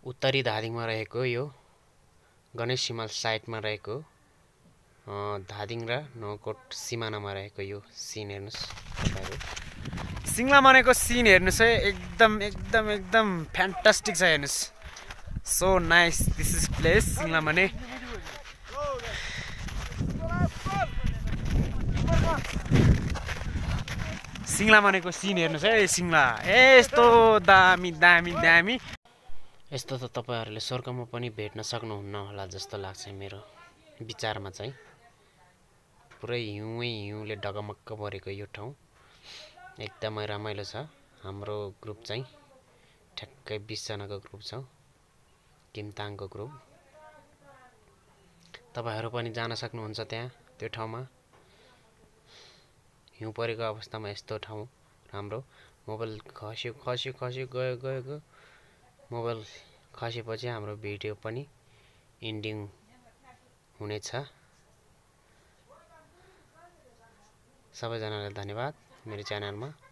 उत्तरी धादिङमा रहेको यो गणेश हिमाल साइटमा रहेको धादिङ र नगरकोट सिमानामा रहेको यो सिन हेर्नुस् तपाईहरु। सिङ्ला मनेको सिन हेर्नुस् है, एकदम फ्यान्टास्टिक छ हेर्नुस्। So nice this is place Singla मने। सिङ्ला मनेको सिन हेर्नुस् है सिङ्ला, यस्तो दामी दामी दामी। यस्तो त तपाईहरुले स्वर्गमा पनि भेट्न सक्नुहुन्न होला जस्तो लाग्छ मेरो विचारमा चाहिँ। पुरै हिउँै हिउँले ढकमक्क परेको यो ठाउँ एकदमै रमाइलो छ। हाम्रो ग्रुप चाहिँ ठ्याक्कै 20 जनाको ग्रुप छ, किमताङको ग्रुप। तपाईहरु पनि जान सक्नुहुन्छ त्यहाँ त्यो ठाउँमा। हिउँ परेको अवस्थामा यस्तो ठाउँ राम्रो। मोबाइल खस्यो गयो। मोबाइल खसेपछि हाम्रो भिडियो पनि एन्डिङ हुनेछ। सबैजनालाई धन्यवाद मेरो च्यानलमा